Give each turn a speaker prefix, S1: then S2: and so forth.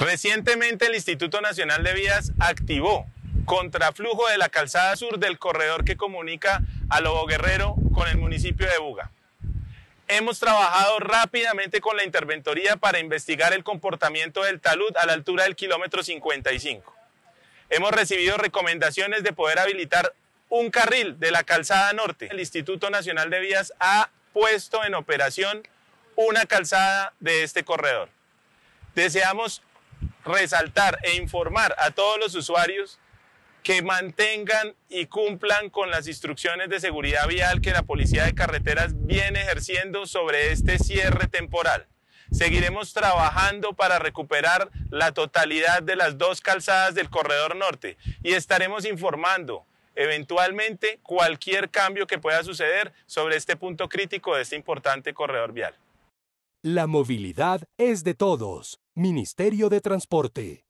S1: Recientemente el Instituto Nacional de Vías activó contraflujo de la calzada sur del corredor que comunica a Lobo Guerrero con el municipio de Buga. Hemos trabajado rápidamente con la interventoría para investigar el comportamiento del talud a la altura del kilómetro 55. Hemos recibido recomendaciones de poder habilitar un carril de la calzada norte. El Instituto Nacional de Vías ha puesto en operación una calzada de este corredor. Deseamos resaltar e informar a todos los usuarios que mantengan y cumplan con las instrucciones de seguridad vial que la Policía de Carreteras viene ejerciendo sobre este cierre temporal. Seguiremos trabajando para recuperar la totalidad de las dos calzadas del corredor norte y estaremos informando eventualmente cualquier cambio que pueda suceder sobre este punto crítico de este importante corredor vial.
S2: La movilidad es de todos. Ministerio de Transporte.